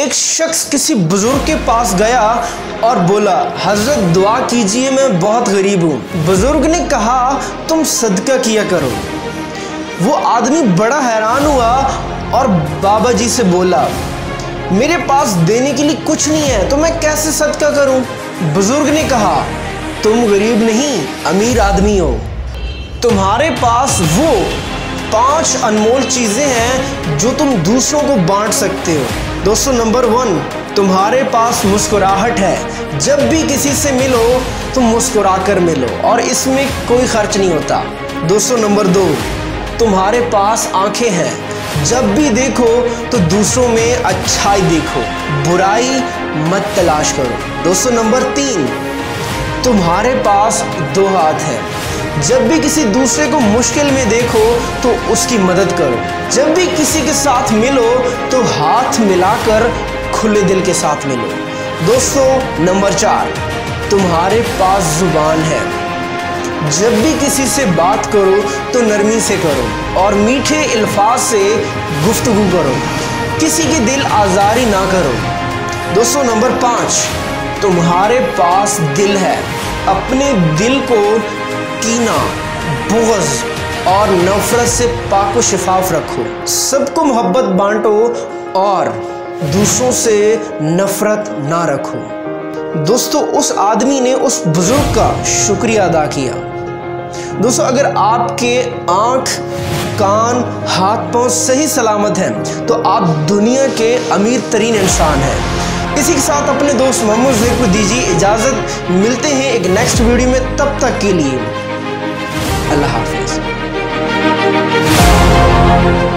एक शख्स किसी बुजुर्ग के पास गया और बोला, हजरत दुआ कीजिए, मैं बहुत गरीब हूँ। बुजुर्ग ने कहा, तुम सदका किया करो। वो आदमी बड़ा हैरान हुआ और बाबा जी से बोला, मेरे पास देने के लिए कुछ नहीं है तो मैं कैसे सदका करूँ। बुजुर्ग ने कहा, तुम गरीब नहीं, अमीर आदमी हो। तुम्हारे पास वो 5 अनमोल चीज़ें हैं जो तुम दूसरों को बांट सकते हो। दोस्तों, नंबर 1, तुम्हारे पास मुस्कुराहट है। जब भी किसी से मिलो तुम मुस्कुरा कर मिलो और इसमें कोई खर्च नहीं होता। दोस्तों, नंबर 2, तुम्हारे पास आंखें हैं। जब भी देखो तो दूसरों में अच्छाई देखो, बुराई मत तलाश करो। दोस्तों, नंबर 3, तुम्हारे पास 2 हाथ हैं। जब भी किसी दूसरे को मुश्किल में देखो तो उसकी मदद करो। जब भी किसी के साथ मिलो तो हाथ मिलाकर खुले दिल के साथ मिलो। दोस्तों, नंबर 4, तुम्हारे पास जुबान है। जब भी किसी से बात करो तो नरमी से करो और मीठे अल्फाज से गुफ्तगू करो। किसी की दिल आज़ारी ना करो। दोस्तों, नंबर 5, तुम्हारे पास दिल है। अपने दिल को कीना, बुग़्ज़ और नफ़रत से पाक व शिफाफ रखो। सबको मोहब्बत बांटो और दूसरों से नफ़रत ना रखो। दोस्तों, उस आदमी ने उस बुज़ुर्ग का शुक्रिया अदा किया। दोस्तों, अगर आपके आँख, कान, हाथ पाँव सही सलामत हैं तो आप दुनिया के अमीर तरीन इंसान हैं। इसी के साथ अपने दोस्त मोहम्मद ज़ैद को दीजिए इजाज़त। मिलते हैं एक नेक्स्ट वीडियो में, तब तक के लिए अल्लाह हाफ़िज़।